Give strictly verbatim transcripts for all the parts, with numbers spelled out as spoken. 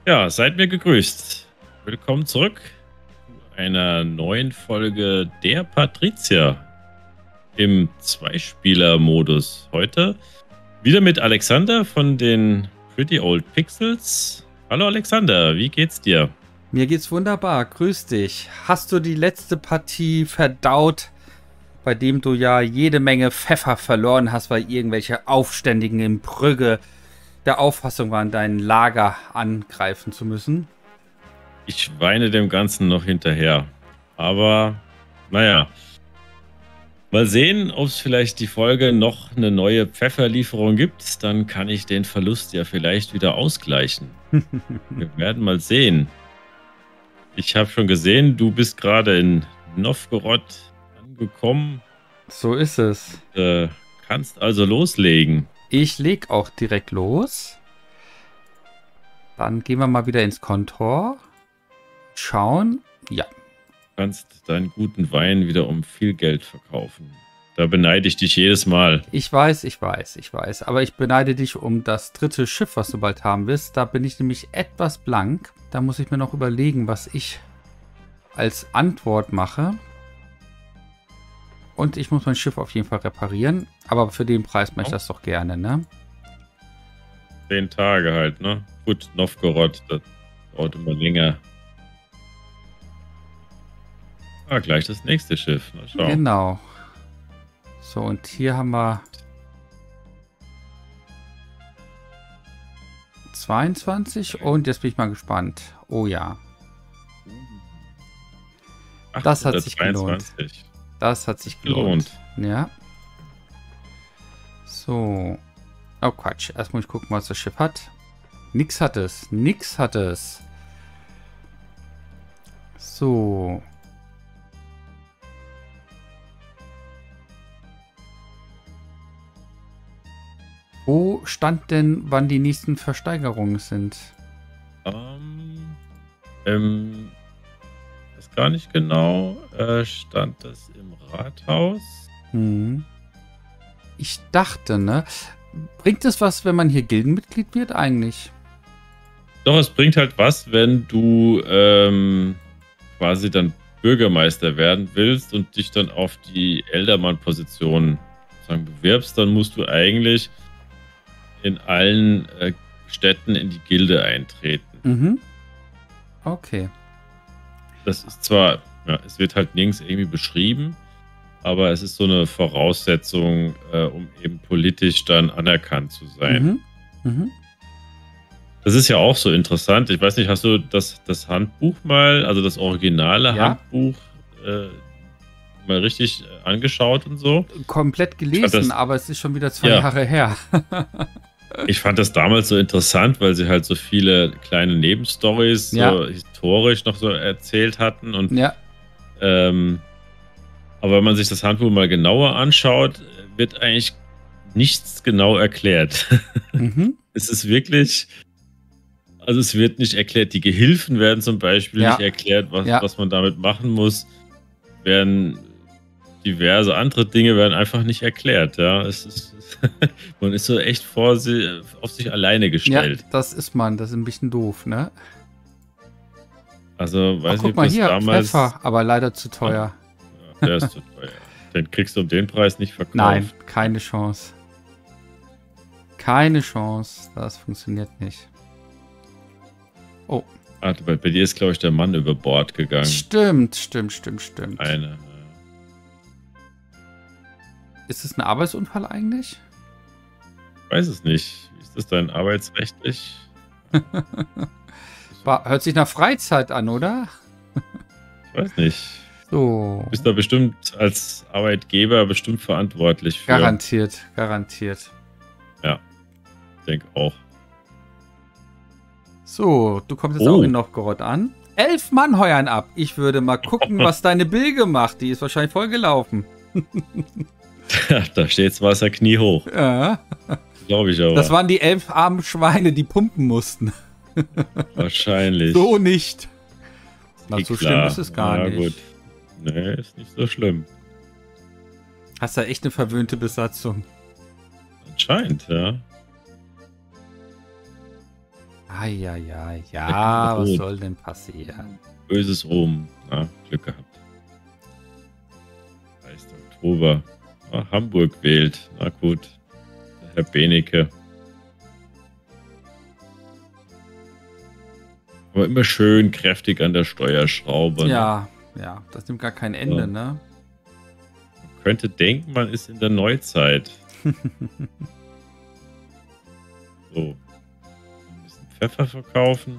Ja, seid mir gegrüßt. Willkommen zurück zu einer neuen Folge der Patrizia im Zweispieler-Modus. Heute wieder mit Alexander von den Pretty Old Pixels. Hallo Alexander, wie geht's dir? Mir geht's wunderbar, grüß dich. Hast du die letzte Partie verdaut, bei dem du ja jede Menge Pfeffer verloren hast, weil irgendwelche Aufständigen in Brügge der Auffassung waren, dein Lager angreifen zu müssen? Ich weine dem Ganzen noch hinterher. Aber, naja. Mal sehen, ob es vielleicht die Folge noch eine neue Pfefferlieferung gibt. Dann kann ich den Verlust ja vielleicht wieder ausgleichen. Wir werden mal sehen. Ich habe schon gesehen, du bist gerade in Novgorod angekommen. So ist es. Äh, kannst also loslegen. Ich leg auch direkt los. Dann gehen wir mal wieder ins Kontor. Schauen. Ja. Du kannst deinen guten Wein wieder um viel Geld verkaufen. Da beneide ich dich jedes Mal. Ich weiß, ich weiß, ich weiß. Aber ich beneide dich um das dritte Schiff, was du bald haben wirst. Da bin ich nämlich etwas blank. Da muss ich mir noch überlegen, was ich als Antwort mache. Und ich muss mein Schiff auf jeden Fall reparieren. Aber für den Preis mache ich das doch gerne, ne? Zehn Tage halt, ne? Gut, Novgorod, das dauert immer länger. Ah, gleich das nächste Schiff. Na, schau. Genau. So, und hier haben wir zweiundzwanzig und jetzt bin ich mal gespannt. Oh ja. Das hat sich gelohnt. Das hat sich gelohnt. Ja. So. Oh Quatsch. Erst muss ich gucken, was das Schiff hat. Nix hat es. Nix hat es. So. Wo stand denn, wann die nächsten Versteigerungen sind? Ähm, ähm, weiß gar nicht genau. Äh, stand das im Rathaus? Hm. Ich dachte, ne? Bringt es was, wenn man hier Gildenmitglied wird eigentlich? Doch, es bringt halt was, wenn du ähm, quasi dann Bürgermeister werden willst und dich dann auf die Eldermann-Position bewirbst, dann musst du eigentlich in allen äh, Städten in die Gilde eintreten. Mhm. Okay. Das ist zwar, ja, es wird halt nirgends irgendwie beschrieben, aber es ist so eine Voraussetzung, äh, um eben politisch dann anerkannt zu sein. Mhm. Mhm. Das ist ja auch so interessant. Ich weiß nicht, hast du das, das Handbuch mal, also das originale Ja. Handbuch, äh, mal richtig angeschaut und so? Komplett gelesen, das, aber es ist schon wieder zwei ja. Jahre her. Ich fand das damals so interessant, weil sie halt so viele kleine Nebenstories ja. so historisch noch so erzählt hatten. Und, ja. ähm, aber wenn man sich das Handbuch mal genauer anschaut, wird eigentlich nichts genau erklärt. Mhm. Es ist wirklich, also es wird nicht erklärt, die Gehilfen werden zum Beispiel ja. nicht erklärt, was, ja. was man damit machen muss. Werden diverse andere Dinge werden einfach nicht erklärt. Ja, es ist, man ist so echt vor sie, auf sich alleine gestellt. Ja, das ist man. Das ist ein bisschen doof, ne? Also, weiß Ach, guck nicht, mal hier, damals... Pfeffer, aber leider zu teuer. Ja, der ist zu teuer. Den kriegst du um den Preis nicht verkauft. Nein, keine Chance. Keine Chance. Das funktioniert nicht. Oh. Ah, bei, bei dir ist, glaube ich, der Mann über Bord gegangen. Stimmt, stimmt, stimmt, stimmt. Eine. Ist es ein Arbeitsunfall eigentlich? Ich weiß es nicht. Wie ist das denn arbeitsrechtlich? Hört sich nach Freizeit an, oder? Ich weiß nicht. So. Du bist da bestimmt als Arbeitgeber bestimmt verantwortlich für. Garantiert, garantiert. Ja, ich denke auch. So, du kommst jetzt oh. auch in Novgorod an. Elf Mann heuern ab. Ich würde mal gucken, was deine Bilge macht. Die ist wahrscheinlich vollgelaufen. Ja, da steht's Wasser kniehoch. Ja. Glaube ich aber. Das waren die elf armen Schweine, die pumpen mussten. Wahrscheinlich. So nicht. Na, so klar. schlimm ist es gar ja, nicht. Gut. Nee, ist nicht so schlimm. Hast du echt eine verwöhnte Besatzung? Anscheinend, ja. Eieiei, ja, was soll denn passieren? Böses Omen. Na, Glück gehabt. dreißigster Oktober. Ah, Hamburg wählt. Na gut. Herr Benecke. Aber immer schön kräftig an der Steuerschraube. Ja, ne? Ja, das nimmt gar kein Ende, ja. Ne? Man könnte denken, man ist in der Neuzeit. So. Ein bisschen Pfeffer verkaufen.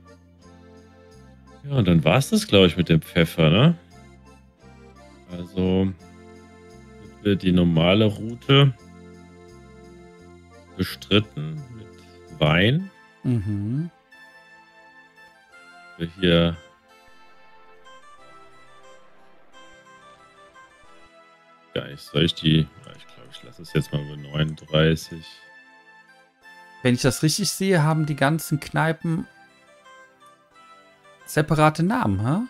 Ja, und dann war es das, glaube ich, mit dem Pfeffer, ne? Also wird die normale Route bestritten mit Wein. Mhm. Wir hier gar nicht. Soll ich die? Ich glaube, ich lasse es jetzt mal bei neununddreißig. Wenn ich das richtig sehe, haben die ganzen Kneipen separate Namen, hä?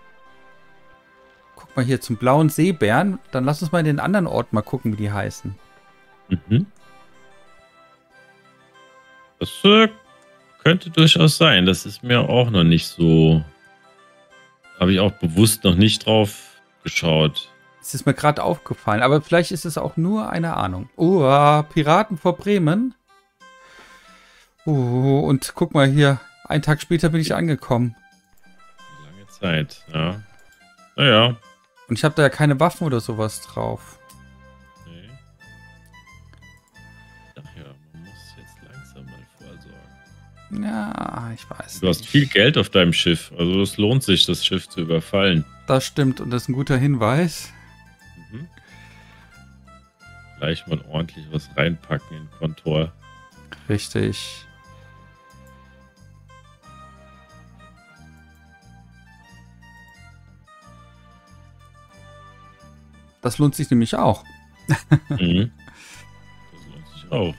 Guck mal hier zum Blauen Seebären. Dann lass uns mal in den anderen Ort mal gucken, wie die heißen. Mhm. Das äh, könnte durchaus sein. Das ist mir auch noch nicht so... Habe ich auch bewusst noch nicht drauf geschaut. Es ist mir gerade aufgefallen. Aber vielleicht ist es auch nur eine Ahnung. Oh, Piraten vor Bremen. Oh, und guck mal hier. Einen Tag später bin ich angekommen. Lange Zeit, ja. Naja. Und ich habe da ja keine Waffen oder sowas drauf. Nee. Ach ja, man muss jetzt langsam mal vorsorgen. Ja, ich weiß Du hast viel Geld auf deinem Schiff. Also es lohnt sich, das Schiff zu überfallen. Das stimmt und das ist ein guter Hinweis. Mhm. Gleich mal ordentlich was reinpacken in Kontor. Richtig. Das lohnt sich nämlich auch. Mhm. Das lohnt sich auch.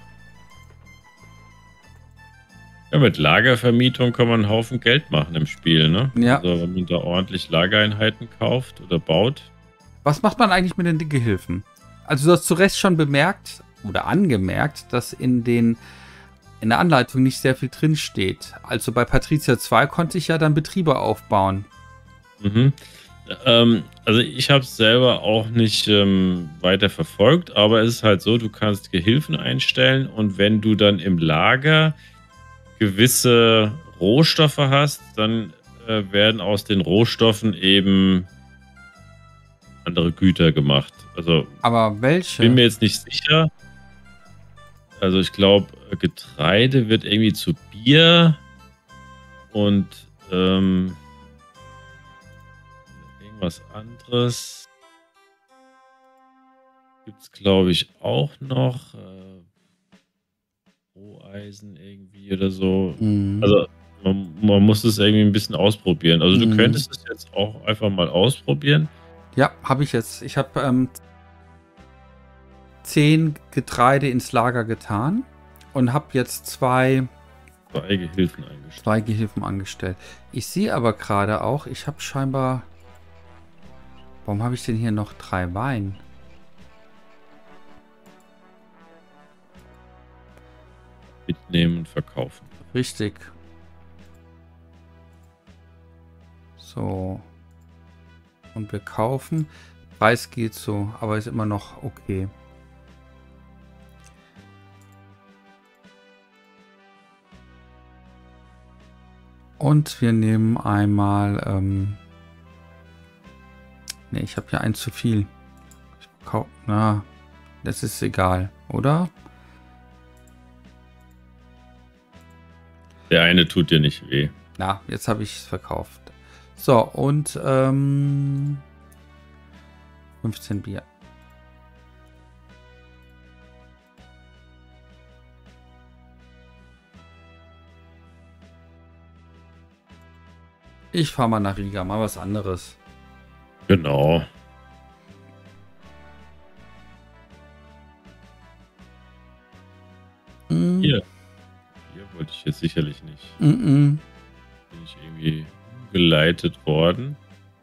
Ja, mit Lagervermietung kann man einen Haufen Geld machen im Spiel, ne? Ja. Also wenn man da ordentlich Lagereinheiten kauft oder baut. Was macht man eigentlich mit den Gehilfen? Also du hast zu Recht schon bemerkt oder angemerkt, dass in den in der Anleitung nicht sehr viel drin steht. Also bei Patricia zwei konnte ich ja dann Betriebe aufbauen. Mhm. Ähm, also ich habe es selber auch nicht ähm, weiter verfolgt, aber es ist halt so, du kannst Gehilfen einstellen und wenn du dann im Lager gewisse Rohstoffe hast, dann äh, werden aus den Rohstoffen eben andere Güter gemacht. Also aber welche? Bin mir jetzt nicht sicher. Also ich glaube, Getreide wird irgendwie zu Bier und ähm, irgendwas anderes gibt es, glaube ich, auch noch. Äh, Roheisen irgendwie oder so. Mhm. Also man, man muss es irgendwie ein bisschen ausprobieren. Also du Mhm. könntest es jetzt auch einfach mal ausprobieren. Ja, habe ich jetzt. Ich habe ähm, zehn Getreide ins Lager getan und habe jetzt zwei, Zwei Gehilfen eingestellt. zwei Gehilfen angestellt. Ich sehe aber gerade auch, ich habe scheinbar... Warum habe ich denn hier noch drei Wein? Mitnehmen und verkaufen. Richtig. So. Und wir kaufen. Preis geht so, aber ist immer noch okay. Und wir nehmen einmal... Ähm ne, ich habe hier eins zu viel. Ich kau Na, das ist egal, oder? Der eine tut dir nicht weh. Na, jetzt habe ich es verkauft. So, und ähm, fünfzehn Bier. Ich fahre mal nach Riga, mal was anderes. Genau. Mm. Hier. Hier wollte ich jetzt sicherlich nicht. Mm -mm. Bin ich irgendwie geleitet worden.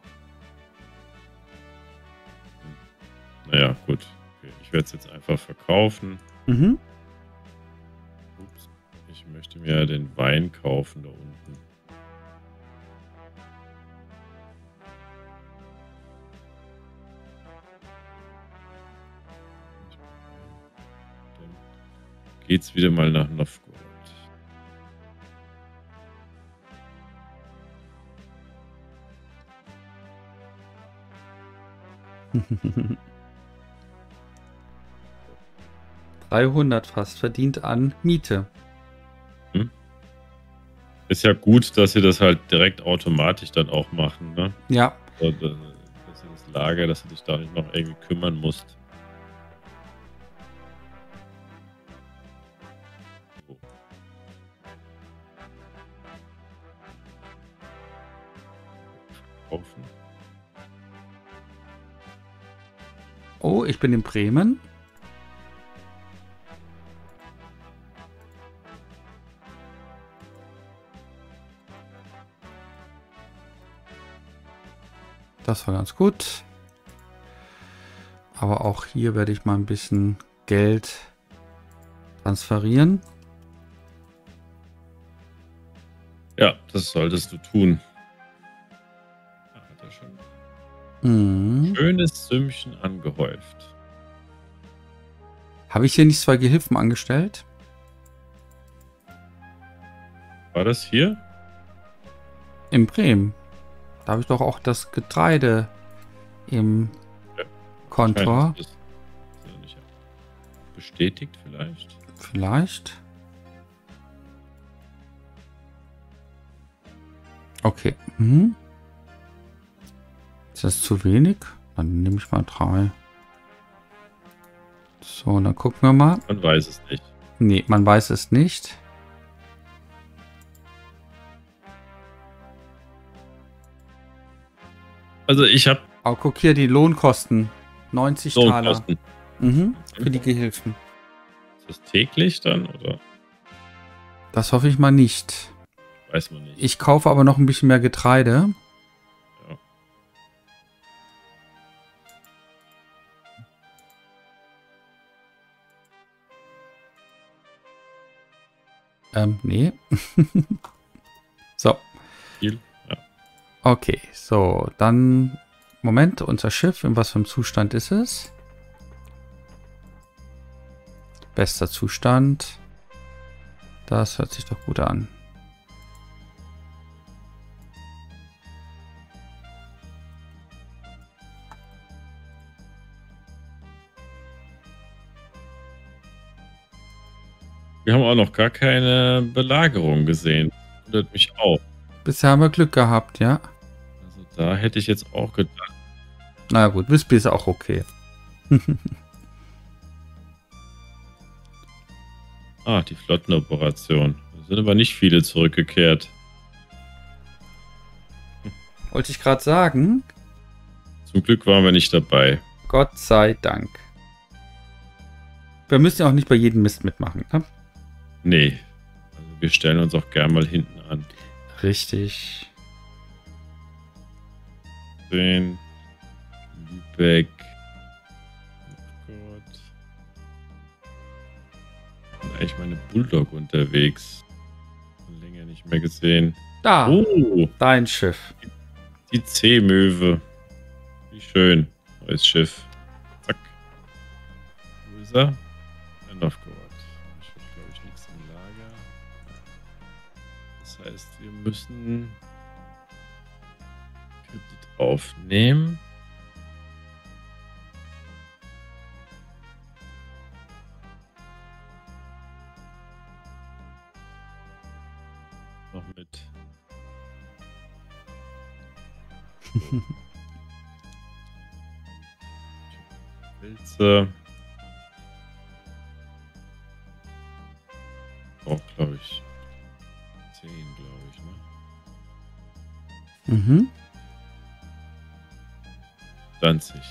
Naja, gut. Okay, ich werde es jetzt einfach verkaufen. Mhm. Ups. Ich möchte Ich möchte mir den Wein kaufen da unten. Dann geht's wieder mal nach Novgorod. dreihundert fast verdient an Miete. Hm? Ist ja gut, dass sie das halt direkt automatisch dann auch machen, ne? Ja. So, dass das Lager, dass du dich da nicht noch irgendwie kümmern musst. So. Kaufen. Oh, ich bin in Bremen. Das war ganz gut. Aber auch hier werde ich mal ein bisschen Geld transferieren. Ja, das solltest du tun. Ah, hat er schon Mhm. schönes Sümmchen angehäuft. Habe ich hier nicht zwei Gehilfen angestellt? War das hier? In Bremen. Da habe ich doch auch das Getreide im Ja, Kontor. Das ist ja nicht bestätigt vielleicht. Vielleicht. Okay. Mhm. Ist das zu wenig? Dann nehme ich mal drei. So, dann gucken wir mal. Man weiß es nicht. Nee, man weiß es nicht. Also ich habe Aber guck hier, die Lohnkosten. neunzig Taler. Lohnkosten. Mhm, für die Gehilfen. Ist das täglich dann oder Das hoffe ich mal nicht. weiß man nicht? Ich kaufe aber noch ein bisschen mehr Getreide. Ja. Ähm, nee. So. Viel? Ja. Okay, so, dann, Moment, unser Schiff, in was für einem Zustand ist es? Bester Zustand. Das hört sich doch gut an. Wir haben auch noch gar keine Belagerung gesehen. Wundert mich auch. Bisher haben wir Glück gehabt, ja. Also da hätte ich jetzt auch gedacht. Na gut, Wispy ist auch okay. Ah, die Flottenoperation. Da sind aber nicht viele zurückgekehrt. Wollte ich gerade sagen. Zum Glück waren wir nicht dabei. Gott sei Dank. Wir müssen ja auch nicht bei jedem Mist mitmachen, ne? Nee. Also wir stellen uns auch gern mal hinten an. Richtig. Sehen. Lübeck. Oh Gott. Und eigentlich meine Bulldog unterwegs. Schon länger nicht mehr gesehen. Da, Oh, dein Schiff. die Seemöwe. Wie schön. Neues Schiff. Zack. Wo ist er? In Novgorod. Ich habe, glaube ich, nichts im Lager. Das heißt, wir müssen Kredit aufnehmen. Noch mit. Pilze. Auch, glaube ich, zehn, glaube ich, ne? Mhm. zwanzig.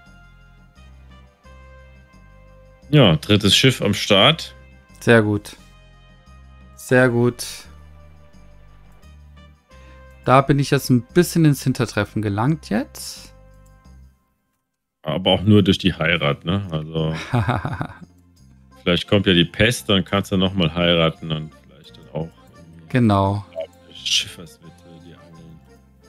Ja, drittes Schiff am Start. Sehr gut. Sehr gut. Da bin ich jetzt ein bisschen ins Hintertreffen gelangt jetzt. Aber auch nur durch die Heirat, ne? Also, vielleicht kommt ja die Pest, dann kannst du nochmal heiraten und vielleicht dann Genau. Schifferswette, die Angeln.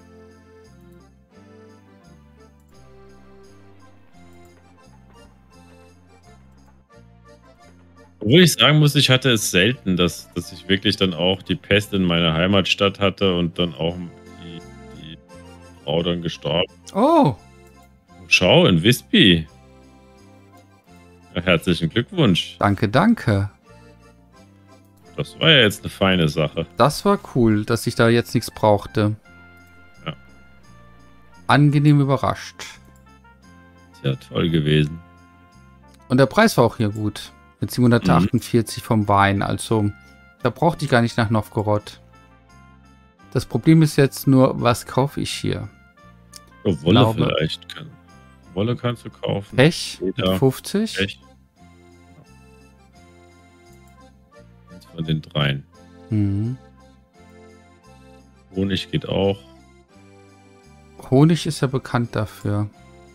Obwohl ich sagen muss, ich hatte es selten, dass, dass ich wirklich dann auch die Pest in meiner Heimatstadt hatte und dann auch die, die Frau dann gestorben. Oh, Schau, in Visby. Ja, herzlichen Glückwunsch. danke, danke. Das war ja jetzt eine feine Sache. Das war cool, dass ich da jetzt nichts brauchte. Ja. Angenehm überrascht. Ist ja toll gewesen. Und der Preis war auch hier gut. Mit siebenhundertachtundvierzig vom Wein. Also, da brauchte ich gar nicht nach Novgorod. Das Problem ist jetzt nur, was kaufe ich hier? Oh, Wolle glaube- vielleicht. Kann, Wolle kannst du kaufen. Pech mit Leder, fünfzig. Pech. Eins von den dreien. Mhm. Honig geht auch. Honig ist ja bekannt dafür.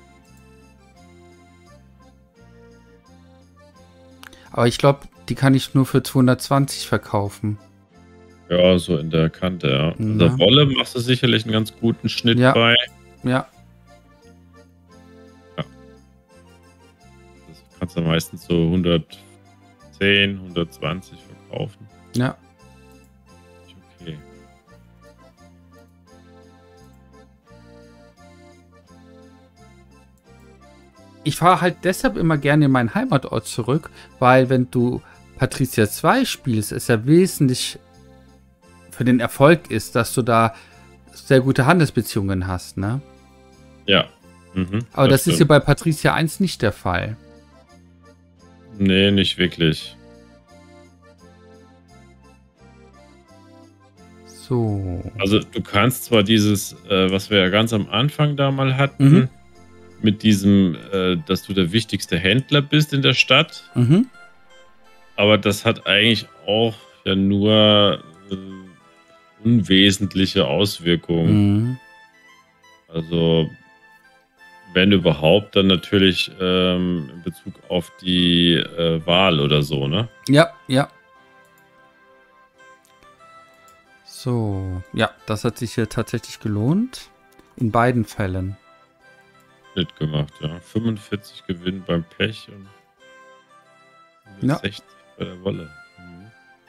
Aber ich glaube, die kann ich nur für zweihundertzwanzig verkaufen. Ja, so in der Kante, ja. Ja. Also Wolle machst du sicherlich einen ganz guten Schnitt Ja. bei. Ja, Das kannst du meistens so hundertzehn, hundertzwanzig verkaufen. ja. Okay. Ich fahre halt deshalb immer gerne in meinen Heimatort zurück, weil wenn du Patricia zwei spielst, es ja wesentlich für den Erfolg ist, dass du da sehr gute Handelsbeziehungen hast, ne? Ja. Mhm, Aber das, ist hier stimmt. bei Patricia eins nicht der Fall. Nee, nicht wirklich. So. Also du kannst zwar dieses, äh, was wir ja ganz am Anfang da mal hatten, Mhm. mit diesem, äh, dass du der wichtigste Händler bist in der Stadt, Mhm. aber das hat eigentlich auch ja nur äh, unwesentliche Auswirkungen. Mhm. Also wenn überhaupt, dann natürlich ähm, in Bezug auf die äh, Wahl oder so, ne? Ja, ja. So. Ja, das hat sich hier tatsächlich gelohnt. In beiden Fällen. Schnitt gemacht, ja. fünfundvierzig Gewinn beim Pech und Ja. sechzig bei der Wolle. Mhm.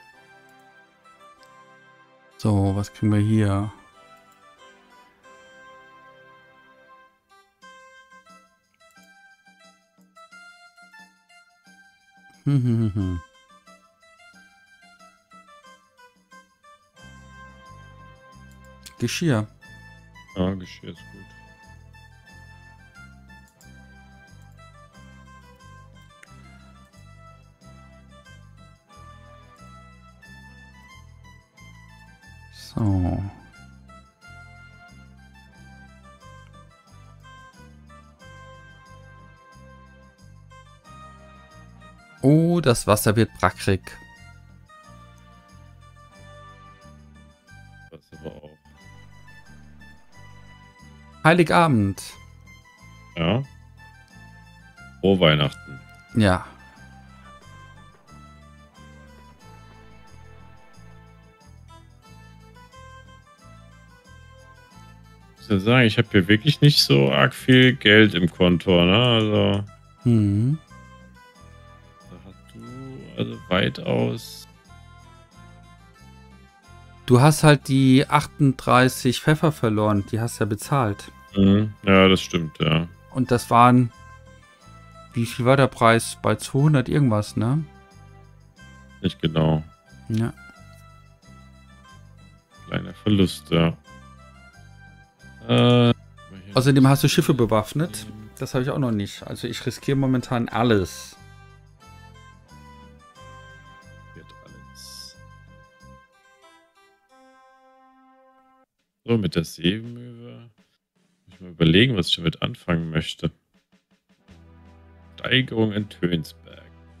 So, was kriegen wir hier? Hm, hm, hm, hm. Geschirr. Ja, Geschirr ist gut. So. Oh, das Wasser wird brackrig. Das aber auch. Heiligabend. Ja. Frohe Weihnachten. Ja. Ich muss ja sagen, ich habe hier wirklich nicht so arg viel Geld im Konto, ne? Also, Hm. da hast du also weitaus. Du hast halt die achtunddreißig Pfeffer verloren. Die hast du ja bezahlt. Mhm. Ja, das stimmt, ja. Und das waren... Wie viel war der Preis? Bei zweihundert irgendwas, ne? Nicht genau. Ja. Kleiner Verlust, ja. Äh, Außerdem hast du Schiffe bewaffnet. Das habe ich auch noch nicht. Also ich riskiere momentan alles. Wird alles. So, mit der Seemöwe. Muss ich mal überlegen, was ich damit anfangen möchte. Steigerung in Tönsberg.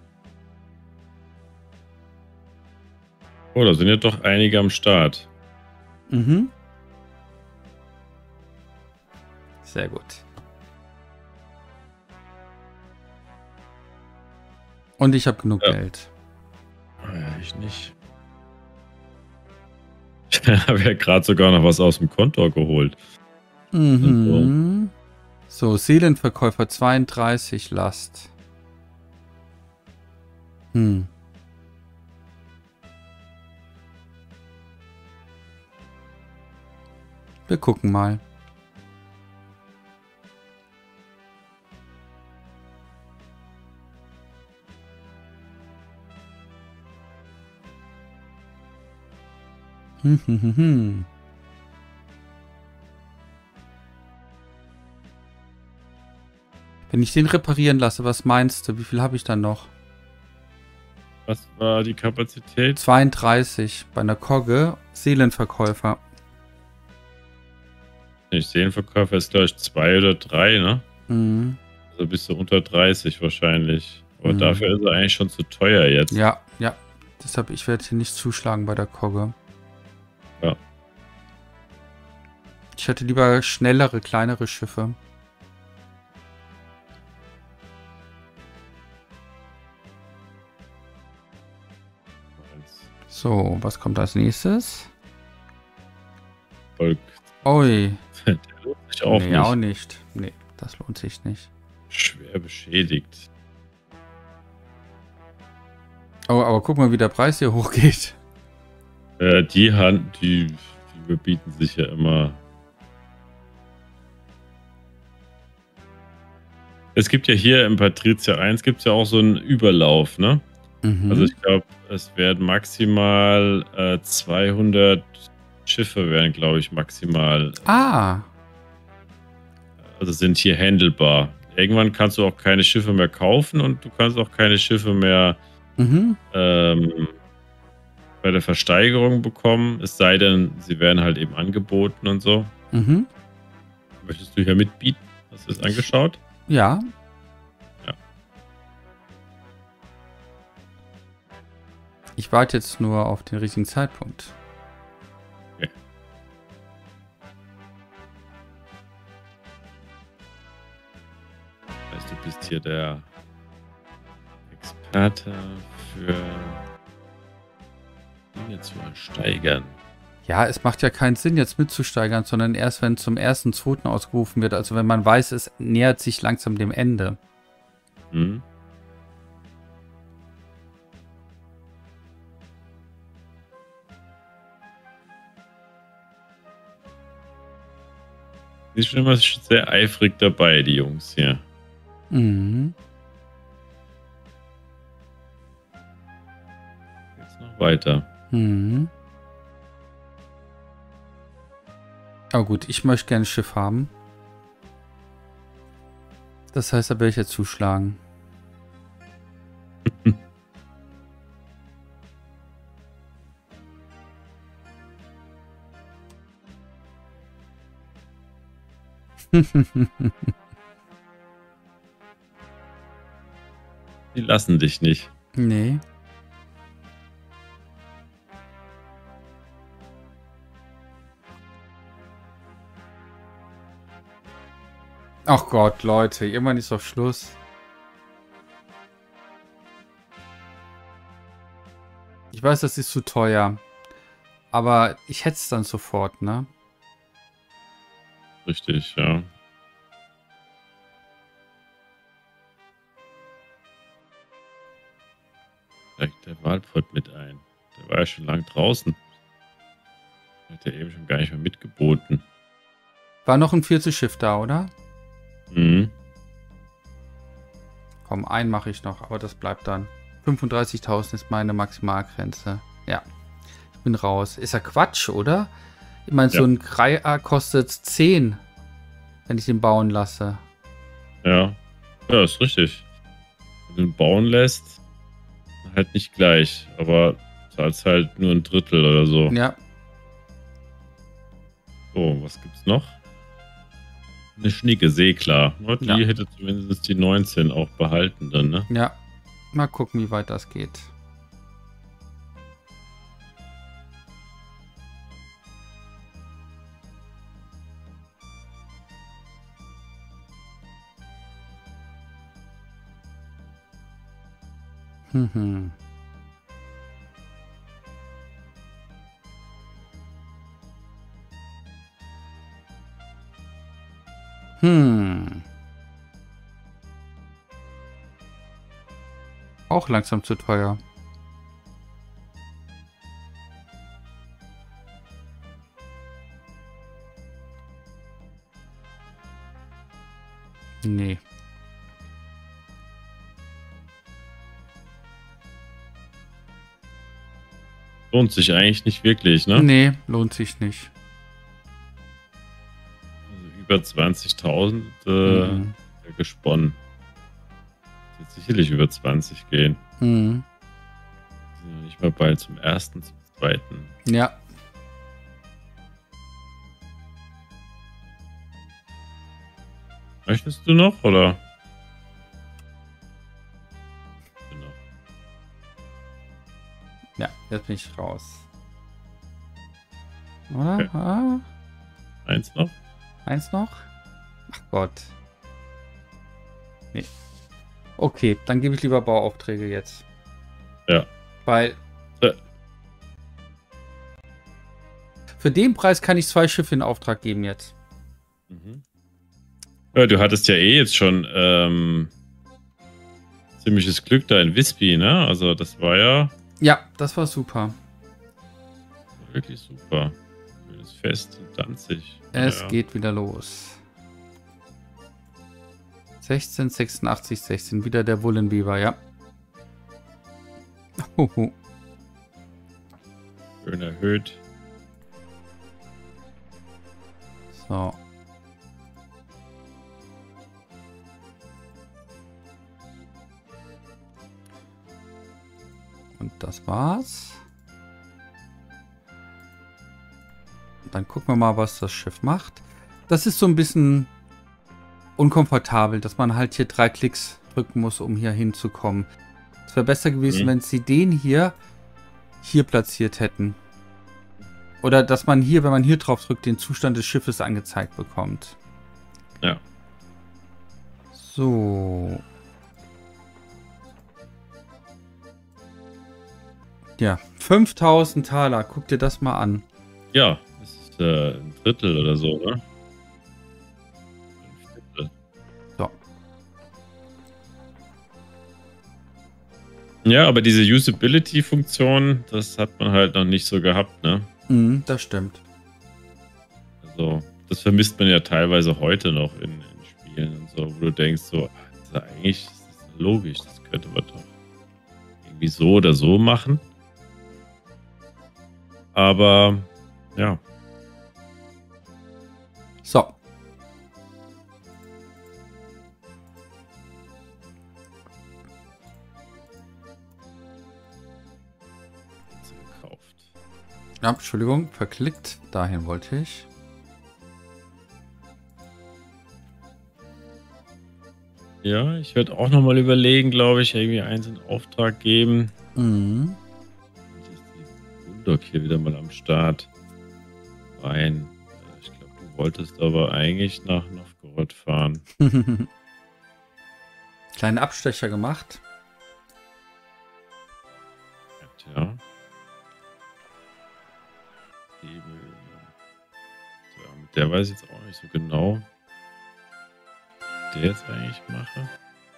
Oh, da sind ja doch einige am Start. Mhm. Sehr gut. Und ich habe genug Ja. Geld. Ja, ich nicht. Ich habe ja gerade sogar noch was aus dem Konto geholt. Mhm. So, Seelenverkäufer zweiunddreißig Last. Hm. Wir gucken mal. Hm, hm, hm, hm. Wenn ich den reparieren lasse, was meinst du? Wie viel habe ich dann noch? Was war die Kapazität? zweiunddreißig bei einer Kogge. Seelenverkäufer. Ich sehe, ein Verkäufer ist, glaube ich, zwei oder drei, ne? Mhm. Also bist du unter dreißig wahrscheinlich. Aber Mhm. dafür ist er eigentlich schon zu teuer jetzt. Ja, ja. Deshalb, ich werde hier nicht zuschlagen bei der Kogge. Ja. Ich hätte lieber schnellere, kleinere Schiffe. So, was kommt als nächstes? Volk. Ui. Der lohnt sich auch nee, nicht. auch nicht. Nee, das lohnt sich nicht. Schwer beschädigt. Oh, aber guck mal, wie der Preis hier hochgeht. Äh, die Hand, die, die überbieten sich ja immer. Es gibt ja hier im Patrizia eins gibt es ja auch so einen Überlauf, ne? Mhm. Also ich glaube, es werden maximal äh, zweihundert Schiffe werden, glaube ich, maximal. Ah. Also sind hier handelbar. Irgendwann kannst du auch keine Schiffe mehr kaufen und du kannst auch keine Schiffe mehr Mhm. ähm, bei der Versteigerung bekommen. Es sei denn, sie werden halt eben angeboten und so. Mhm. Möchtest du hier mitbieten? Hast du es angeschaut? Ja. Ja. Ich warte jetzt nur auf den richtigen Zeitpunkt. Okay. Das heißt, du bist hier der Experte für Dinge zu ersteigern. Ja, es macht ja keinen Sinn, jetzt mitzusteigern, sondern erst, wenn zum ersten, zweiten ausgerufen wird. Also wenn man weiß, es nähert sich langsam dem Ende. Hm? Die sind schon immer sehr eifrig dabei, die Jungs hier. Mhm. Jetzt noch weiter. Mhm. Aber gut, ich möchte gerne ein Schiff haben. Das heißt, da werde ich jetzt zuschlagen. Die lassen dich nicht. Nee. Ach Gott, Leute, irgendwann ist doch Schluss. Ich weiß, das ist zu teuer. Aber ich hätte es dann sofort, ne? Richtig, ja. Steigt der Walpott mit ein. Der war ja schon lang draußen. Hat er eben schon gar nicht mehr mitgeboten. War noch ein viertes Schiff da, oder? Mhm. Komm, einen mache ich noch, aber das bleibt dann. fünfunddreißigtausend ist meine Maximalgrenze. Ja, ich bin raus. Ist ja Quatsch, oder? Ich meine, Ja. so ein Kreier kostet zehn, wenn ich den bauen lasse. Ja. Ja, ist richtig. Wenn du ihn bauen lässt, halt nicht gleich, aber zahlst halt nur ein Drittel oder so. Ja. So, was gibt's noch? Eine Schnicke, Seeklar. Ja, die Ja. hätte zumindest die neunzehn auch behalten dann, ne? Ja. Mal gucken, wie weit das geht. Hm, hm. Hm. Auch langsam zu teuer. Nee. Lohnt sich eigentlich nicht wirklich, ne? Nee, lohnt sich nicht. Also über zwanzigtausend äh, Mhm. gesponnen. Wird sicherlich über zwanzig gehen. Mhm. Wir sind ja nicht mal bald zum ersten, zum zweiten. Ja. Möchtest du noch, oder? Genau. Ja, jetzt bin ich raus. Oder? Okay. Ah, Eins noch? eins noch? Ach Gott. Nee. Okay, dann gebe ich lieber Bauaufträge jetzt. Ja. Weil Äh. für den Preis kann ich zwei Schiffe in Auftrag geben jetzt. Mhm. Ja, du hattest ja eh jetzt schon ähm, ziemliches Glück da in Visby, ne? Also das war ja Ja, das war super. wirklich super. Das Fest in Danzig. Es Ja. geht wieder los. sechzehn, sechsundachtzig, sechzehn. Wieder der Wullenbiber, ja. Huhu. Schön erhöht. So. Und das war's. Dann gucken wir mal, was das Schiff macht. Das ist so ein bisschen unkomfortabel, dass man halt hier drei Klicks drücken muss, um hier hinzukommen. Es wäre besser gewesen, Mhm. wenn sie den hier hier platziert hätten. Oder dass man hier, wenn man hier drauf drückt, den Zustand des Schiffes angezeigt bekommt. Ja. So. Ja, fünftausend Taler. Guck dir das mal an. Ja, das ist äh, ein Drittel oder so, ne? Ein Viertel. So. Ja, aber diese Usability-Funktion, das hat man halt noch nicht so gehabt, ne? Mhm, das stimmt. Also, das vermisst man ja teilweise heute noch in, in Spielen und so, wo du denkst, so, das ist ja eigentlich das ist logisch, das könnte man doch irgendwie so oder so machen. Aber, ja. So. Gekauft. Ja, Entschuldigung, verklickt. Dahin wollte ich. Ja, ich werde auch nochmal überlegen, glaube ich, irgendwie eins in Auftrag geben. Mhm. Jetzt ist die Bulldog hier wieder mal am Start. Rein. Ich glaube, du wolltest aber eigentlich nach Novgorod fahren. Kleinen Abstecher gemacht. Ja. Hebel. Ja, mit der weiß ich jetzt auch nicht so genau, was der jetzt eigentlich mache.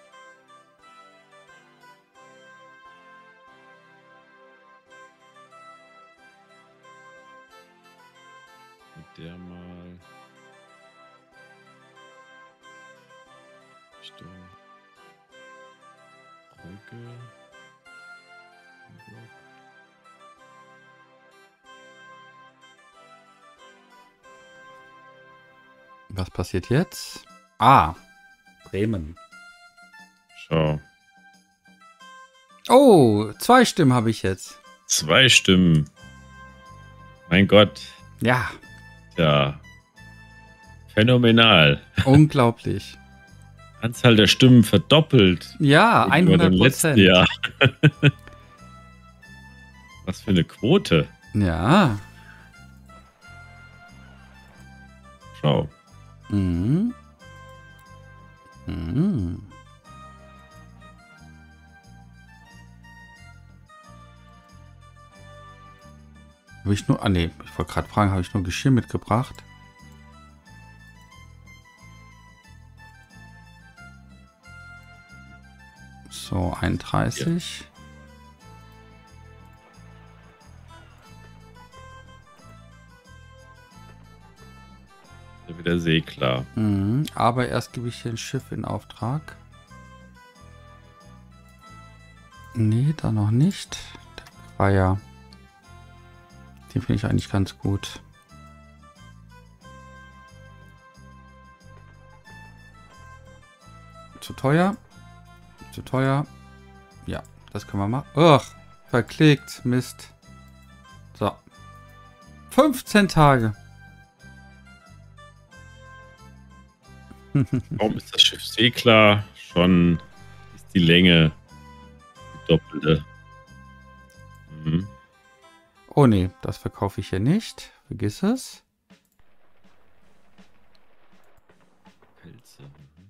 Mit der mal Richtung Brücke. Was passiert jetzt? Ah, Bremen. Schau. Oh, zwei Stimmen habe ich jetzt. Zwei Stimmen. Mein Gott. Ja, Ja. Phänomenal. unglaublich. Anzahl der Stimmen verdoppelt. Ja, gegenüber dem hundert letzten Prozent. Jahr. Was für eine Quote. Ja. Schau. Mhm. Mhm. Habe ich nur... Ah, nee, ich wollte gerade fragen, habe ich nur Geschirr mitgebracht? So, einunddreißig. Ja. Wieder seeklar. Mhm. Aber erst gebe ich hier ein Schiff in Auftrag. Nee, da noch nicht. Der war ja. Den finde ich eigentlich ganz gut. Zu teuer. Zu teuer. Ja, das können wir machen. Ach, verklickt. Mist. So. fünfzehn Tage. Warum ist das Schiff seeklar? Schon ist die Länge die doppelte. Mhm. Oh nee, das verkaufe ich hier nicht. Vergiss es. Pilze. Mhm.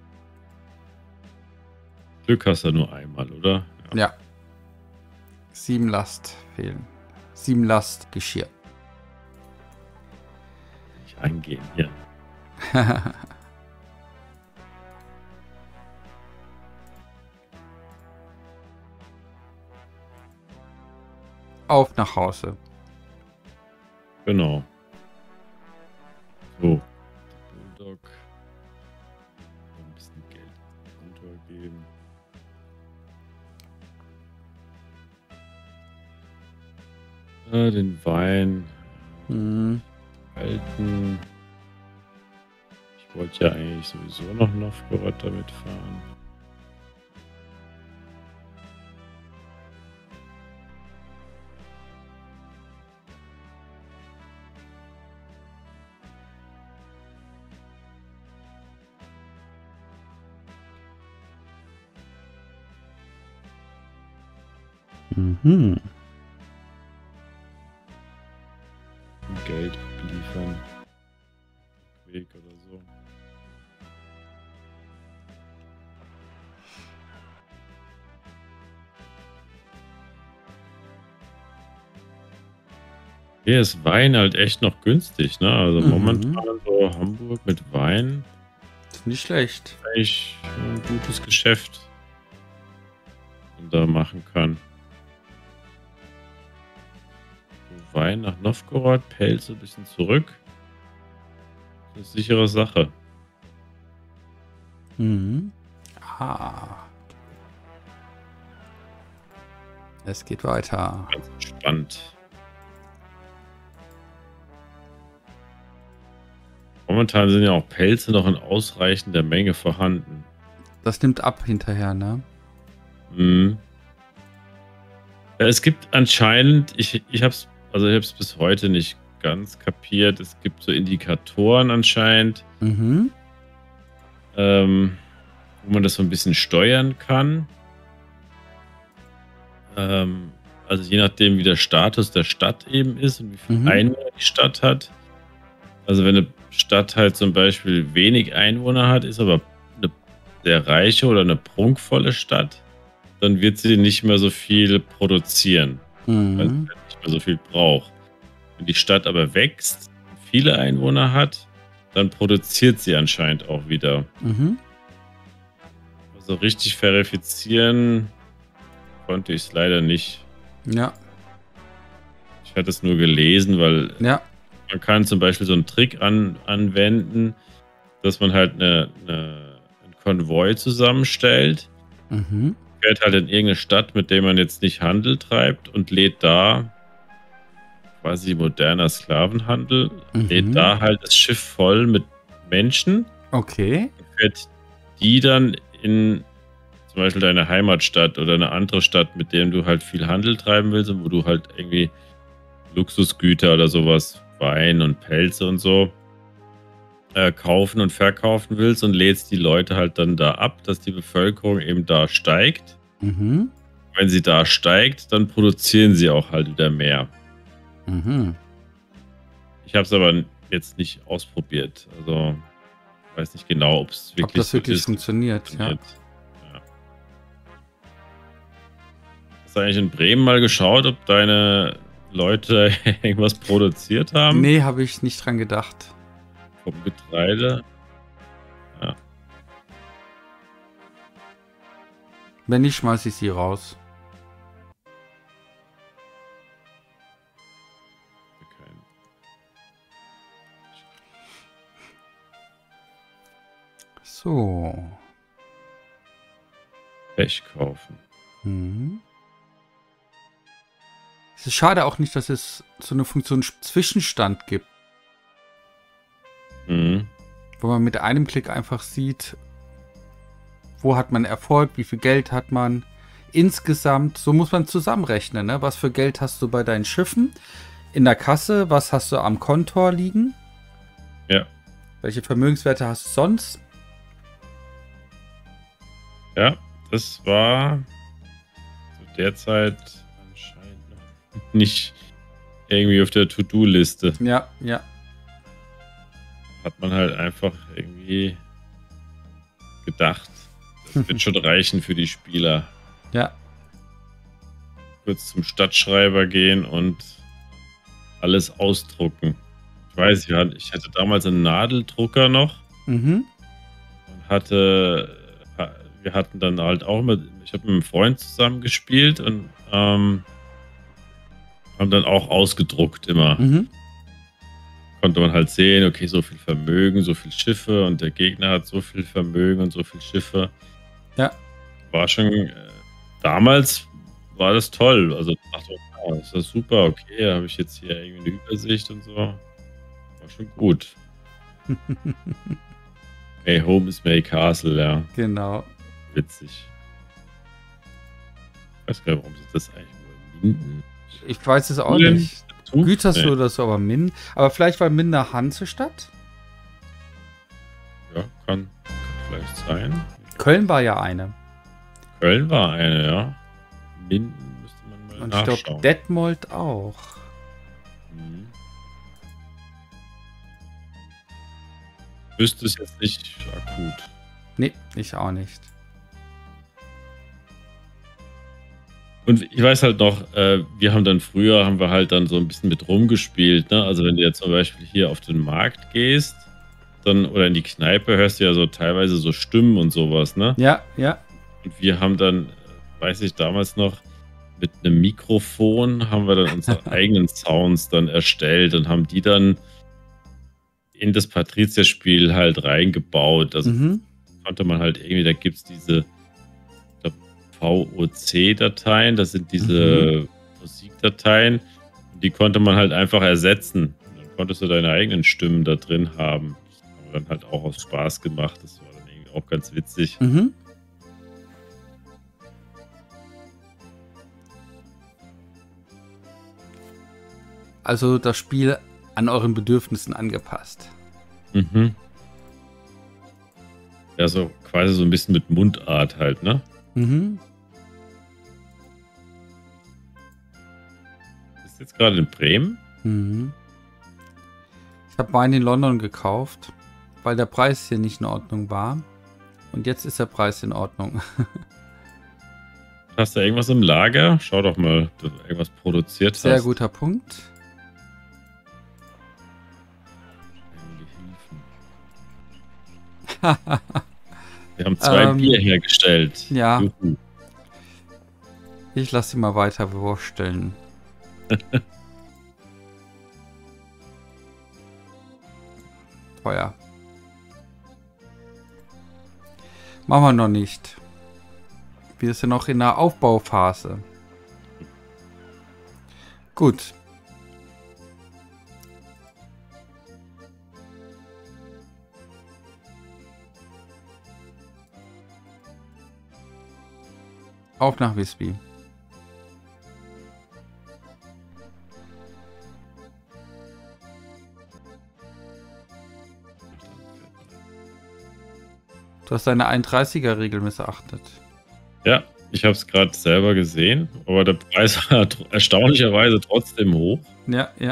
Glück hast du nur einmal, oder? Ja. ja. Sieben Last fehlen. Sieben Last Geschirr. Nicht eingehen hier. Auf nach Hause. Genau. So. Bulldog. Ein bisschen Geld runtergeben. Ja, den Wein Hm. halten. Ich wollte ja eigentlich sowieso noch Novgorod damit fahren. Mhm. Geld liefern. Weg oder so. Hier ist Wein halt echt noch günstig, ne? Also Mhm. momentan so Hamburg mit Wein. Ist nicht schlecht. Eigentlich ein gutes Geschäft, was man da machen kann. Wein nach Novgorod, Pelze ein bisschen zurück. Das ist eine sichere Sache. Mhm. Ah. Es geht weiter. Ganz entspannt. Momentan sind ja auch Pelze noch in ausreichender Menge vorhanden. Das nimmt ab hinterher, ne? Mhm. Ja, es gibt anscheinend, ich, ich habe es also ich habe es bis heute nicht ganz kapiert, es gibt so Indikatoren anscheinend, Mhm. ähm, wo man das so ein bisschen steuern kann. Ähm, also je nachdem, wie der Status der Stadt eben ist und wie viele Mhm. Einwohner die Stadt hat. Also wenn eine Stadt halt zum Beispiel wenig Einwohner hat, ist aber eine sehr reiche oder eine prunkvolle Stadt, dann wird sie nicht mehr so viel produzieren, weil sie Mhm. halt nicht mehr so viel braucht. Wenn die Stadt aber wächst, viele Einwohner hat, dann produziert sie anscheinend auch wieder. Mhm. Also richtig verifizieren konnte ich es leider nicht. Ja. Ich hatte es nur gelesen, weil Ja. man kann zum Beispiel so einen Trick an, anwenden, dass man halt eine, eine, einen Konvoi zusammenstellt, Mhm. fährt halt in irgendeine Stadt, mit der man jetzt nicht Handel treibt und lädt da quasi moderner Sklavenhandel, Mhm. lädt da halt das Schiff voll mit Menschen, Okay. fährt die dann in zum Beispiel deine Heimatstadt oder eine andere Stadt, mit der du halt viel Handel treiben willst und wo du halt irgendwie Luxusgüter oder sowas, Wein und Pelze und so, äh, kaufen und verkaufen willst und lädst die Leute halt dann da ab, dass die Bevölkerung eben da steigt. Mhm. Wenn sie da steigt, dann produzieren sie auch halt wieder mehr. Mhm. Ich habe es aber jetzt nicht ausprobiert. Also weiß nicht genau, ob es wirklich, Ob das wirklich so ist. funktioniert, funktioniert. Ja. Hast du eigentlich in Bremen mal geschaut, ob deine Leute irgendwas produziert ja. haben? Nee, habe ich nicht dran gedacht. Vom Getreide? Ja. Wenn nicht, schmeiße ich sie raus. So. Pech kaufen. Mhm. Es ist schade auch nicht, dass es so eine Funktion Zwischenstand gibt. Mhm. Wo man mit einem Klick einfach sieht, wo hat man Erfolg, wie viel Geld hat man insgesamt. So muss man zusammenrechnen, ne? Was für Geld hast du bei deinen Schiffen in der Kasse, was hast du am Kontor liegen? Ja. Welche Vermögenswerte hast du sonst? Ja, das war zu der Zeit anscheinend noch nicht irgendwie auf der To-Do-Liste. Ja, ja. Hat man halt einfach irgendwie gedacht, das wird schon reichen für die Spieler. Ja. Kurz zum Stadtschreiber gehen und alles ausdrucken. Ich weiß, ich hatte damals einen Nadeldrucker noch. Mhm. Und hatte, wir hatten dann halt auch mit, ich habe mit einem Freund zusammen gespielt und ähm, haben dann auch ausgedruckt immer. Mhm. Konnte man halt sehen, okay, so viel Vermögen, so viel Schiffe und der Gegner hat so viel Vermögen und so viel Schiffe. Ja. War schon, äh, damals war das toll. Also dachte ich, oh, ist das super, okay, da habe ich jetzt hier irgendwie eine Übersicht und so. War schon gut. Hey, Home is my castle, ja. Genau. Witzig. Ich weiß gar nicht, warum sie das eigentlich nur Minden. Ich weiß es auch Minden? nicht. Gütersloh oder so, aber Minden. Aber vielleicht war Minden eine Hansestadt? Ja, kann, kann vielleicht sein. Köln war ja eine. Köln war eine, ja. Minden müsste man mal Und ich nachschauen. glaube, Detmold auch. Mhm. Wüsste es jetzt nicht akut. Nee, ich auch nicht. Und ich weiß halt noch, äh, wir haben dann früher, haben wir halt dann so ein bisschen mit rumgespielt, ne? Also wenn du jetzt zum Beispiel hier auf den Markt gehst, dann, oder in die Kneipe, hörst du ja so teilweise so Stimmen und sowas, ne? Ja, ja. Und wir haben dann, äh, weiß ich damals noch, mit einem Mikrofon haben wir dann unsere eigenen Sounds dann erstellt und haben die dann in das Patrizierspiel halt reingebaut. Also Mhm. konnte man halt irgendwie, da gibt es diese V O C-Dateien, das sind diese mhm. Musikdateien, die konnte man halt einfach ersetzen. Und dann konntest du deine eigenen Stimmen da drin haben. Das haben wir dann halt auch aus Spaß gemacht. Das war dann irgendwie auch ganz witzig. Mhm. Also das Spiel an euren Bedürfnissen angepasst. Mhm. Ja, so quasi so ein bisschen mit Mundart halt, ne? Mhm. Bist du jetzt gerade in Bremen? Mhm. Ich habe Wein in London gekauft, weil der Preis hier nicht in Ordnung war. Und jetzt ist der Preis in Ordnung. Hast du irgendwas im Lager? Schau doch mal, ob du irgendwas produziert hast. Sehr guter Punkt. Wir haben zwei ähm, Bier hergestellt. Ja. Juhu. Ich lasse sie mal weiter wursteln. Teuer. Machen wir noch nicht. Wir sind noch in der Aufbauphase. Gut. Auf nach Visby. Du hast deine einunddreißiger-Regel missachtet. Ja, ich habe es gerade selber gesehen, aber der Preis war erstaunlicherweise trotzdem hoch. Ja, ja.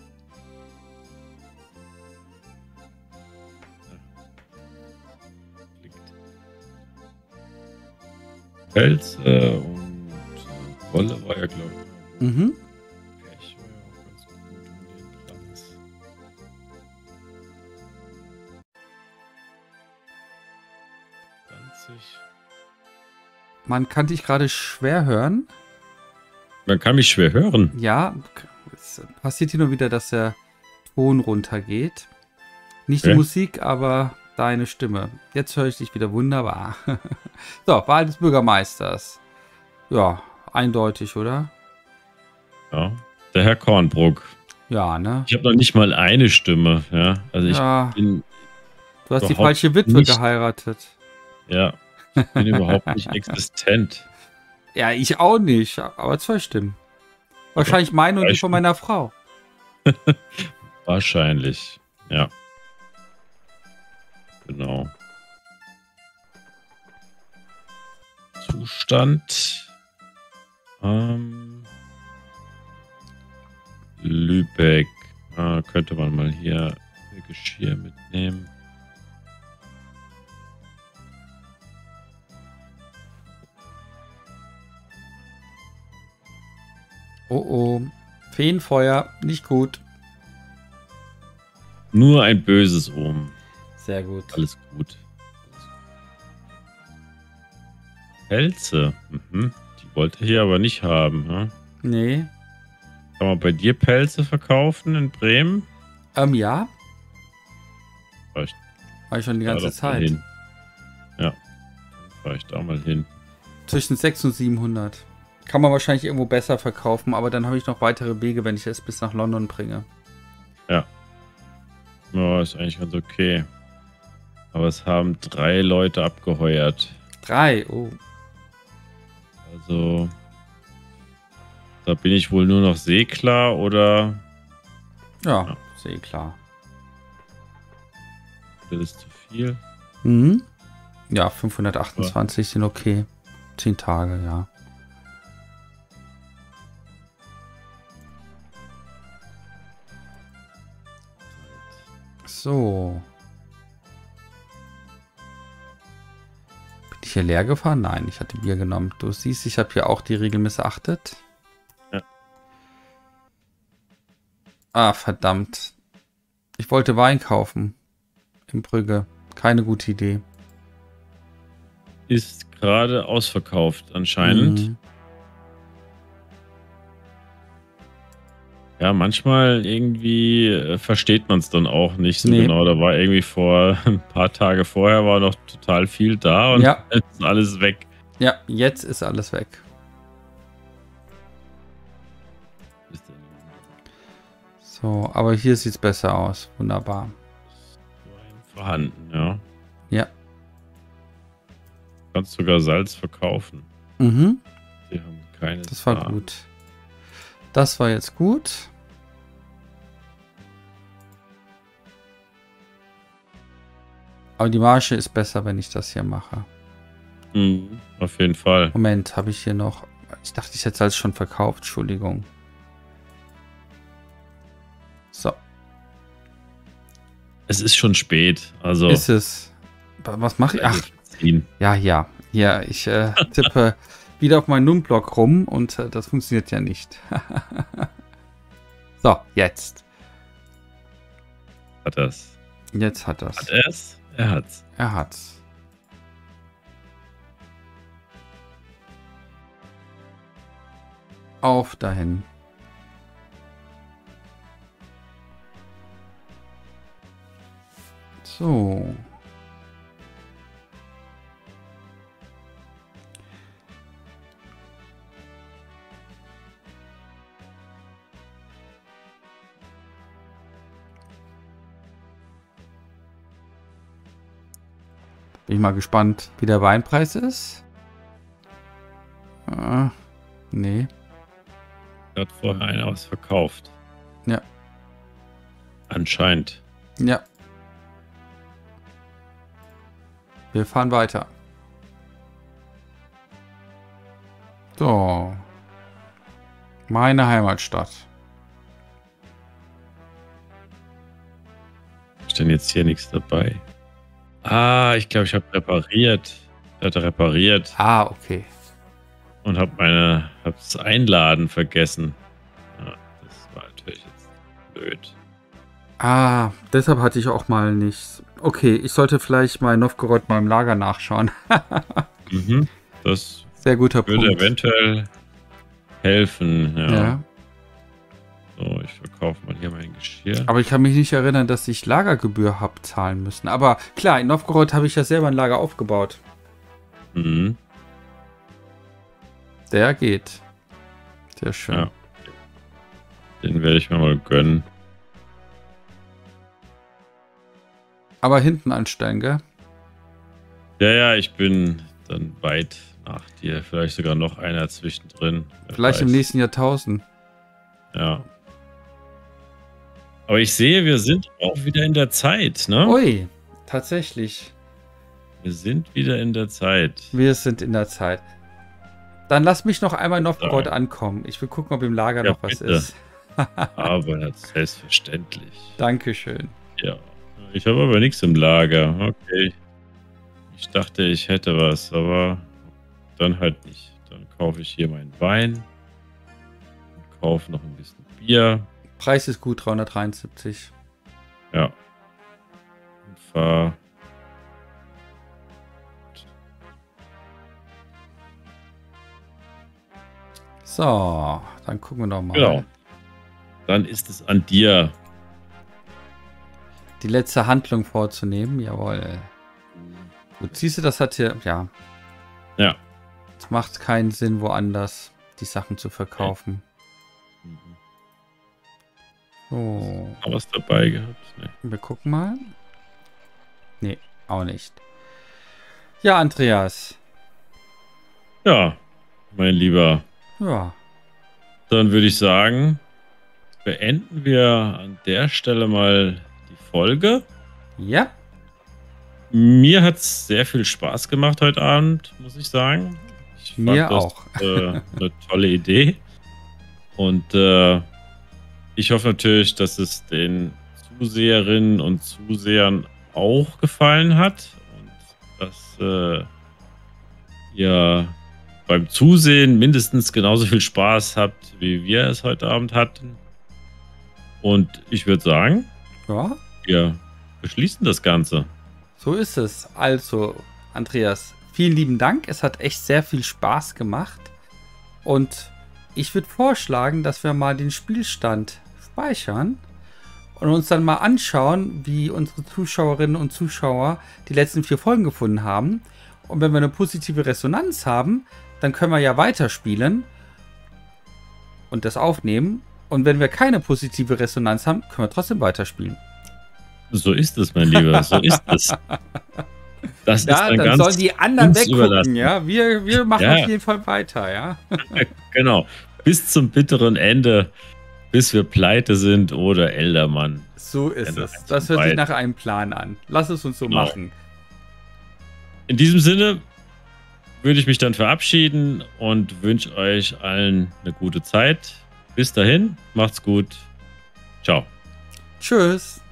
Pelz äh, und äh, Wolle war ja, glaube ich. Mhm. Pech war ja auch ganz gut um den Preis. zwanzig. Man kann dich gerade schwer hören. Man kann mich schwer hören. Ja, es passiert hier nur wieder, dass der Ton runtergeht. Nicht die Okay. Musik, aber deine Stimme. Jetzt höre ich dich wieder wunderbar. So, Wahl des Bürgermeisters. Ja, eindeutig, oder? Ja. Der Herr Kornbruck. Ja, ne? Ich habe noch nicht mal eine Stimme. Ja, also ich Ja, bin, du hast die überhaupt falsche Witwe nicht- geheiratet. ja, ich bin überhaupt nicht existent. Ja, ich auch nicht, aber zwei Stimmen. Wahrscheinlich meine und die von meiner Frau. Wahrscheinlich. Ja. Genau. Zustand. Ähm, Lübeck. Ah, könnte man mal hier Geschirr mitnehmen. Oh oh. Feenfeuer, nicht gut. Nur ein böses Omen. Sehr gut. Alles gut. Pelze. Mhm. Die wollte er hier aber nicht haben. Ne? Nee. Kann man bei dir Pelze verkaufen in Bremen? Ähm, ja. Vielleicht War ich schon die da ganze doch mal Zeit. hin. Ja. Dann fahre ich da mal hin. Zwischen sechshundert und siebenhundert. Kann man wahrscheinlich irgendwo besser verkaufen, aber dann habe ich noch weitere Wege, wenn ich es bis nach London bringe. Ja, ist eigentlich ganz okay. Aber es haben drei Leute abgeheuert. Drei, oh. Also, da bin ich wohl nur noch seeklar oder Ja, Ja. sehe klar. das ist zu viel. Mhm. Ja, fünfhundertachtundzwanzig sind okay. Zehn Tage, ja. So. Bin ich hier leer gefahren? Nein, ich hatte Bier genommen. Du siehst, ich habe hier auch die Regel missachtet. Ja. Ah, verdammt. Ich wollte Wein kaufen. In Brügge. Keine gute Idee. Ist gerade ausverkauft anscheinend. Mhm. Ja, manchmal irgendwie äh, versteht man es dann auch nicht so Nee. genau. Da war irgendwie vor ein paar Tage vorher war noch total viel da und Ja. jetzt ist alles weg. Ja, jetzt ist alles weg. Ist denn So, aber hier sieht es besser aus. Wunderbar. Wein vorhanden, ja. Ja. Kannst sogar Salz verkaufen. Mhm. Die haben keine. Das war da. gut. Das war jetzt gut. Aber die Marge ist besser, wenn ich das hier mache. Mhm, auf jeden Fall. Moment, habe ich hier noch... Ich dachte, ich hätte Salz schon verkauft. Entschuldigung. So, Es ist schon spät. Also. ist es. Was mache ich? Ach, ziehen. ja, ja. Ja, ich äh, tippe wieder auf meinen Numblock rum und äh, das funktioniert ja nicht. So, jetzt. Hat er's. Jetzt hat das. Hat er's? Er hat's. Er hat's. Auf dahin. So. Bin ich mal gespannt, wie der Weinpreis ist. Ah, nee. Er hat vorher einer was verkauft. Ja. Anscheinend. Ja. Wir fahren weiter. So. Meine Heimatstadt. Ist denn jetzt hier nichts dabei? Ah, ich glaube, ich habe repariert. Ich hatte repariert Ah, okay. und habe meine, hab's Einladen vergessen. Ja, das war natürlich jetzt blöd. Ah, deshalb hatte ich auch mal nichts. Okay, ich sollte vielleicht mal in Novgorod mal im Lager nachschauen. Mhm, das Sehr guter Würde Punkt. eventuell helfen, ja. Ja. So, ich verkaufe mal hier mein Geschirr. Aber ich kann mich nicht erinnern, dass ich Lagergebühr habe zahlen müssen. Aber klar, in Novgorod habe ich ja selber ein Lager aufgebaut. Mhm. Der geht. Sehr schön. Ja. Den werde ich mir mal gönnen. Aber hinten anstellen, gell? Ja, ja, ich bin dann weit nach dir. Vielleicht sogar noch einer zwischendrin. Wer Vielleicht im weiß. nächsten Jahrtausend. Ja. Aber ich sehe, wir sind auch wieder in der Zeit, ne? Ui, tatsächlich. Wir sind wieder in der Zeit. Wir sind in der Zeit. Dann lass mich noch einmal in Novgorod Ja. ankommen. Ich will gucken, ob im Lager Ja, noch was bitte. ist. Aber selbstverständlich. Dankeschön. Ja. Ich habe aber nichts im Lager. Okay. Ich dachte, ich hätte was, aber dann halt nicht. Dann kaufe ich hier meinen Wein. Und kaufe noch ein bisschen Bier. Preis ist gut, dreihundertdreiundsiebzig. Ja. Und fahr. So, dann gucken wir noch mal. Genau. Dann ist es an dir. Die letzte Handlung vorzunehmen. Jawohl. Gut, siehst du, das hat hier, ja. Ja. Es macht keinen Sinn, woanders die Sachen zu verkaufen. Mhm. So, Haben wir was dabei gehabt? Nee. wir gucken mal. Nee, auch nicht. Ja, Andreas. Ja, mein Lieber. Ja, Dann würde ich sagen, beenden wir an der Stelle mal die Folge. ja, Mir hat es sehr viel Spaß gemacht heute Abend, muss ich sagen. Ich fand Mir das, auch. Äh, eine tolle Idee. Und äh, ich hoffe natürlich, dass es den Zuseherinnen und Zusehern auch gefallen hat. Und dass äh, ihr beim Zusehen mindestens genauso viel Spaß habt, wie wir es heute Abend hatten. Und ich würde sagen, ja, wir beschließen das Ganze. so ist es. Also, Andreas, vielen lieben Dank. Es hat echt sehr viel Spaß gemacht. Und ich würde vorschlagen, dass wir mal den Spielstand speichern und uns dann mal anschauen, wie unsere Zuschauerinnen und Zuschauer die letzten vier Folgen gefunden haben. Und wenn wir eine positive Resonanz haben, dann können wir ja weiterspielen und das aufnehmen. Und wenn wir keine positive Resonanz haben, können wir trotzdem weiterspielen. So ist es, mein Lieber. So ist es. Das ist Ja, dann, dann ganz sollen die anderen uns weggucken, überlassen. ja. Wir, wir machen Ja. auf jeden Fall weiter, ja. Genau. Bis zum bitteren Ende, bis wir pleite sind oder Eldermann. So ist Ändert es. eins Das von hört sich beiden. nach einem Plan an. Lass es uns so Genau. machen. In diesem Sinne würde ich mich dann verabschieden und wünsche euch allen eine gute Zeit. Bis dahin, macht's gut. Ciao. Tschüss.